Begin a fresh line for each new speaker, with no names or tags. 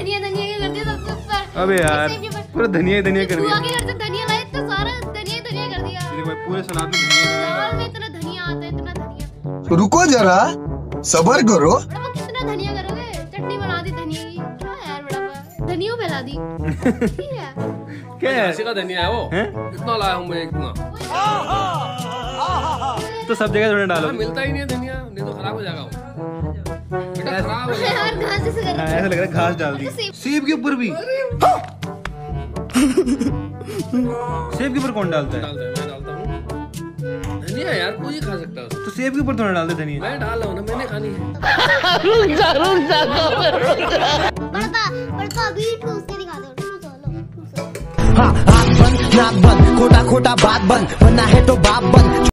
धनिया धनिया क्या कर दिया सबसे ऊपर।
अबे यार पूरा धनिया धनिया कर दिया।
के घर से धनिया लाए तो सारा धनिया धनिया कर दिया।
पूरे सलाद में धनिया।
दाल में इतना धनिया आता है, इतना धनिया।
रुको जरा सब्र करो।
बड़ा कितना धनिया करोगे? चटनी बना दी धनिया की। क्या यार बड़ा धनिया फैला दी।
क्या है?
का धनिया है वो। इतना लाया हूँ मैं इतना।
तो सब जगह थोड़ा डालो।
मिलता ही नहीं है धनिया, नहीं तो खराब हो जाएगा वो। बेटा खराब हो जाएगा।
यार घास से कर।
ऐसा लग रहा है घास डाल दी। सेब के ऊपर भी। सेब के ऊपर कौन डालता है?
मैं डालता हूँ धनिया यार, कोई खा सकता है।
तो सेब के ऊपर थोड़ा डाल दे धनिया।
मैं डाल रहा हूँ ना, मैंने खानी है।
बड़का अभी ठूस के दिखा दो।
हाँ, आँख बंद नाक बंद, खोटा खोटा बात बंद, बनना है तो बाप बंद।